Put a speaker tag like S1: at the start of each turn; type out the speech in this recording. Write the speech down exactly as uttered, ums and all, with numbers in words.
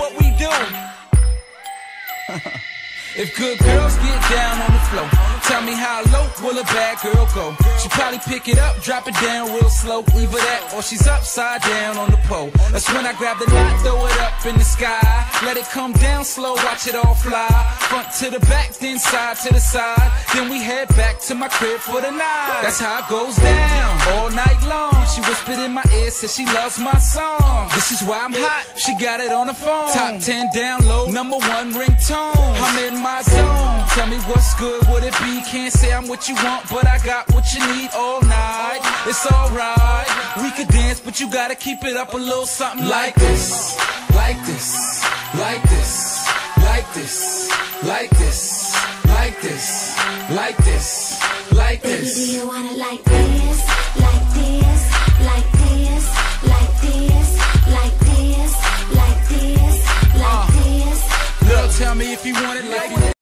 S1: what we do. If good girls get down on the floor, tell me how low will a bad girl go? She probably pick it up, drop it down real slow. Either that or she's upside down on the pole. That's when I grab the knot, throw it up in the sky. Let it come down slow, watch it all fly. Front to the back, then side to the side. Then we head back to my crib for the night. That's how it goes down, all night long. She whispered in my ear, said she loves my song. This is why I'm hot, she got it on the phone. Top ten download, number one ringtone. I'm in my zone, tell me what's good, would it be? Can't say I'm what you want, but I got what you need all night. It's alright, we could dance, but you gotta keep it up a little something like this. Like this, like this, like this, like this, like this, like this, like this.
S2: Baby, do you want it like this, like this, like this, like this, like this, like this, like this?
S1: Girl, tell me if you want it like this.